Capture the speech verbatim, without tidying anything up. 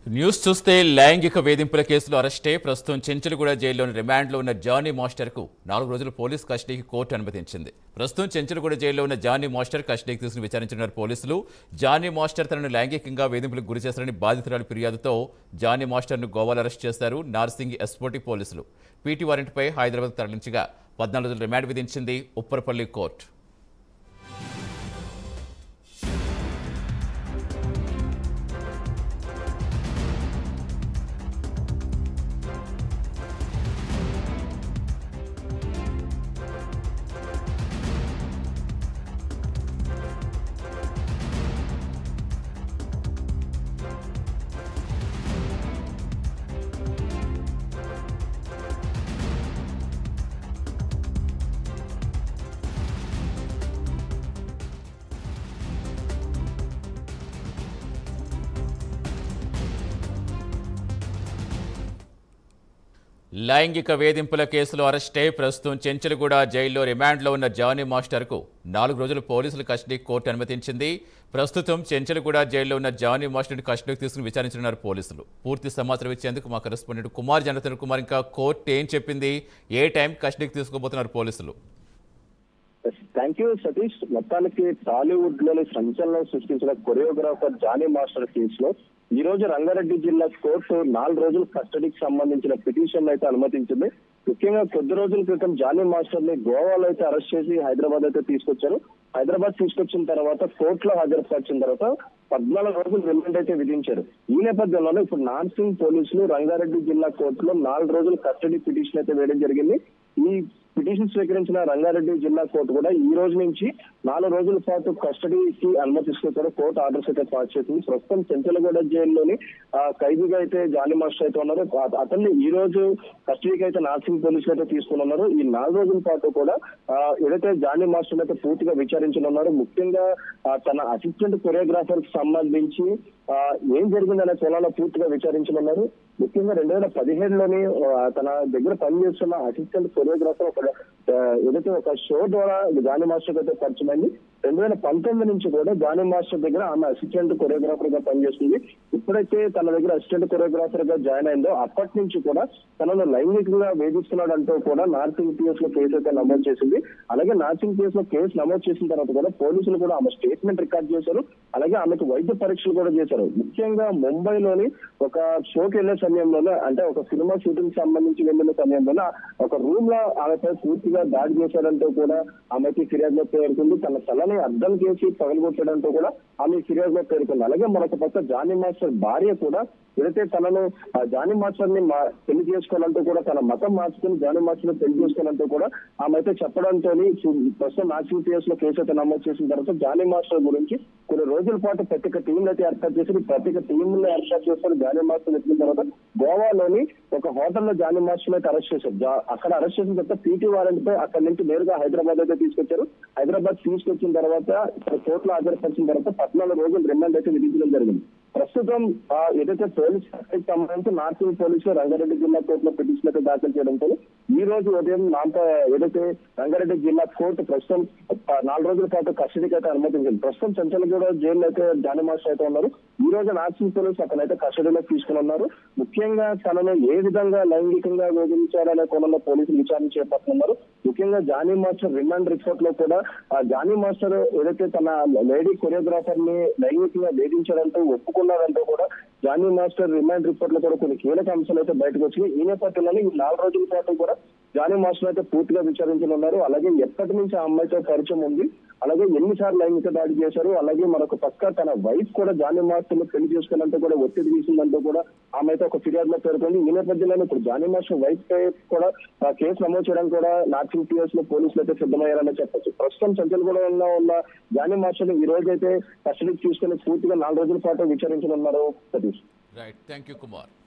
News చూస్తే లైంగిక వేధింపుల కేసులో అరెస్టే ప్రస్తుతం చెంచలగూడ జైల్లోని రిమాండ్లో ఉన్న జానీ మాస్టర్కు నాలుగు రోజులు పోలీస్ కస్టడీకి కోర్టు అనుమతించింది. ప్రస్తుతం చెంచలగూడ జైల్లో ఉన్న జానీ మాస్టర్ కస్టడీకి తీసుకుని విచారించిన పోలీసులు జానీ మాస్టర్ తనను లైంగికంగా వేధింపులకు గురి చేశారని బాధితురాలి ఫిర్యాదుతో జానీ మాస్టర్ను గోవాలో అరెస్ట్ చేశారు నార్సింగ్ ఎస్పోటీ పోలీసులు. పీటీ వారెంట్పై హైదరాబాద్ తరలించగా పద్నాలుగు రోజులు రిమాండ్ విధించింది ఉప్పరపల్లి కోర్టు. లైంగిక వేధింపుల కేసులో అరెస్టే ప్రస్తుతం చెంచలగూడ జైల్లో రిమాండ్లో ఉన్న జానీ మాస్టర్కు నాలుగు రోజులు పోలీసుల కస్టడీ కోర్టు అనుమతించింది. ప్రస్తుతం చెంచలగూడ జైల్లో ఉన్న జానీ మాస్టర్ని కస్టడీకి తీసుకుని విచారించనున్నారు పోలీసులు. పూర్తి సమాచారం ఇచ్చేందుకు మా కరెస్పాండెంట్ కుమార్ జనతన్ కుమార్ ఇంకా కోర్టు ఏం చెప్పింది, ఏ టైం కస్టడీకి తీసుకోబోతున్నారు పోలీసులు? Thank you Satish. మొత్తానికి టాలీవుడ్ లోని సంచలనం సృష్టించిన కొరియోగ్రాఫర్ జానీ మాస్టర్ కేసులో ఈ రోజు రంగారెడ్డి జిల్లా కోర్టు నాలుగు రోజుల కస్టడీకి సంబంధించిన పిటిషన్ అయితే అనుమతించింది. ముఖ్యంగా కొద్ది రోజుల క్రితం జానీ మాస్టర్ ని గోవాలో అయితే అరెస్ట్ చేసి హైదరాబాద్ అయితే తీసుకొచ్చారు. హైదరాబాద్ తీసుకొచ్చిన తర్వాత కోర్టులో హాజరుపరిచిన తర్వాత పద్నాలుగు రోజులు రిమాండ్ అయితే విధించారు. ఈ నేపథ్యంలోనే ఇప్పుడు నార్సింగ్ పోలీసులు రంగారెడ్డి జిల్లా కోర్టులో నాలుగు రోజులు కస్టడీ పిటిషన్ అయితే వేయడం జరిగింది. ఈ పిటిషన్ స్వీకరించిన రంగారెడ్డి జిల్లా కోర్టు కూడా ఈ రోజు నుంచి నాలుగు రోజుల పాటు కస్టడీకి అనుమతిస్తూ కూడా కోర్టు ఆర్డర్స్ అయితే పాస్ చేసింది. ప్రస్తుతం చెంచలగూడ జైల్లోని ఖైదీగా అయితే జానీ మాస్టర్ అయితే ఉన్నారు. అతన్ని ఈ రోజు కస్టడీకి అయితే నార్సింగ్ పోలీసులు అయితే తీసుకుని ఉన్నారు. ఈ నాలుగు రోజుల పాటు కూడా ఏదైతే జానీ మాస్టర్ అయితే పూర్తిగా విచారించనున్నారు. ముఖ్యంగా తన అసిస్టెంట్ కొరియోగ్రాఫర్ కి సంబంధించి ఏం జరిగిందనే కోణంలో పూర్తిగా విచారించనున్నారు. ముఖ్యంగా రెండు వేల పదిహేడులోని తన దగ్గర పనిచేస్తున్న అసిస్టెంట్ కొరియోగ్రాఫర్ ఒక ఏదైతే ఒక షో ద్వారా జానీ మాస్టర్ అయితే పరిచయమైంది. రెండు వేల పంతొమ్మిది నుంచి కూడా జానీ మాస్టర్ దగ్గర ఆమె అసిస్టెంట్ కొరియోగ్రాఫర్ గా పనిచేస్తుంది. ఇప్పుడైతే తన దగ్గర అసిస్టెంట్ కొరియోగ్రాఫర్ గా జాయిన్ అయిందో అప్పటి నుంచి కూడా తనను లైంగికంగా వేధిస్తున్నాడు అంటూ కూడా నార్సింగ్ పిఎస్ లో కేసు అయితే నమోదు చేసింది. అలాగే నార్సింగ్ పిఎస్ లో కేసు నమోదు చేసిన తర్వాత కూడా పోలీసులు కూడా ఆమె స్టేట్మెంట్ రికార్డ్ చేశారు. అలాగే ఆమెకు వైద్య పరీక్షలు కూడా చేశారు. ముఖ్యంగా ముంబైలోని ఒక షోకి వెళ్లే సమయంలోనే, అంటే ఒక సినిమా షూటింగ్ సంబంధించి వెళ్లిన సమయంలోనే ఒక రూమ్ లో ఆమెపై పూర్తిగా దాడి చేశాడంటూ కూడా ఆమెకి ఫిర్యాదులో పేర్కొంది. తన తలని అద్దం చేసి పగలగొట్టాడంటూ కూడా ఆమె ఫిర్యాదులో పేర్కొంది. అలాగే మరొక పక్క జానీ మాస్టర్ భార్య కూడా ఏదైతే తనను జానీ మాస్టర్ ని పెళ్లి చేసుకోవాలంటూ కూడా తన మతం మార్చుకుని జానీ మాస్టర్ ని పెళ్లి చేసుకోవాలంటూ కూడా ఆమె అయితే చెప్పడంతో ప్రస్తుతం నార్సింగ్ పిఎస్ లో కేసు అయితే నమోదు చేసిన తర్వాత జానీ మాస్టర్ గురించి కొన్ని రోజుల పాటు ప్రత్యేక టీంలు అయితే ఏర్పాటు చేసి ప్రత్యేక టీంలు ఏర్పాటు చేస్తారు. జానీ మాస్టర్ వచ్చిన తర్వాత గోవాలోని ఒక హోటల్లో జానీ మాస్టర్ అయితే అరెస్ట్ చేశారు. అక్కడ అరెస్ట్ చేసిన తర్వాత పీటీ వారెంట్ పై అక్కడి నుంచి నేరుగా హైదరాబాద్ అయితే తీసుకొచ్చారు. హైదరాబాద్ తీసుకొచ్చిన తర్వాత కోర్టులో హాజరుపరిచిన తర్వాత పద్నాలుగు రోజులు రిమాండ్ అయితే విధించడం జరిగింది. ప్రస్తుతం ఏదైతే పోలీస్ శాఖకి సంబంధించి నార్సింగ్ పోలీసులు రంగారెడ్డి జిల్లా కోర్టులో పిటిషన్ అయితే దాఖలు చేయడంతో ఈ రోజు ఉదయం నాంప ఏదైతే రంగారెడ్డి జిల్లా కోర్టు ప్రస్తుతం నాలుగు రోజుల పాటు కస్టడీకి అయితే అనుమతించింది. ప్రస్తుతం చెంచలగూడ జైల్లో అయితే జానీ మాస్టర్ అయితే ఉన్నారు. ఈ రోజు నార్సింగ్ పోలీసు అతనైతే కస్టడీలో తీసుకుని ఉన్నారు. ముఖ్యంగా తనను ఏ విధంగా లైంగికంగా వేధించారనే కోణంలో పోలీసులు విచారణ చేపడుతున్నారు. ముఖ్యంగా జానీ మాస్టర్ రిమాండ్ రిపోర్ట్ లో కూడా జానీ మాస్టర్ ఏదైతే తన లేడీ కొరియోగ్రాఫర్ ని లైంగికంగా వేధించారంటూ ఒప్పుకున్నారంటూ కూడా జానీ మాస్టర్ రిమాండ్ రిపోర్ట్ లో కూడా కొన్ని కీలక అంశాలు అయితే బయటకు వచ్చినాయి. ఈ నేపథ్యంలోనే ఈ నాలుగు రోజుల పాటు కూడా జానీ మాస్టర్ అయితే పూర్తిగా విచారించనున్నారు. అలాగే ఎప్పటి నుంచి ఆ అమ్మాయితో పరిచయం ఉంది, అలాగే ఎన్నిసార్లు లైంగిక దాడి చేశారు, అలాగే మరొక పక్క తన వైఫ్ కూడా జానీ మాస్టర్ ని పెళ్లి చేసుకోవాలంటూ కూడా ఒత్తిడి తీసిందంటూ కూడా ఆమె అయితే ఒక ఫిర్యాదులో పేర్కొంది. ఈ నేపథ్యంలో ఇప్పుడు జానీ మాస్టర్ వైఫ్ పై కూడా కేసు నమోదు చేయడానికి కూడా నార్సింగ్ పిఎస్ లో పోలీసులు అయితే సిద్ధమయ్యారని చెప్పొచ్చు. ప్రస్తుతం చెంచలగూడలో ఉన్న జానీ మాస్టర్ ఈ రోజు అయితే కస్టడీకి తీసుకుని పూర్తిగా నాలుగు రోజుల పాటు విచారించనున్నారు Satish. Right, thank you Kumar.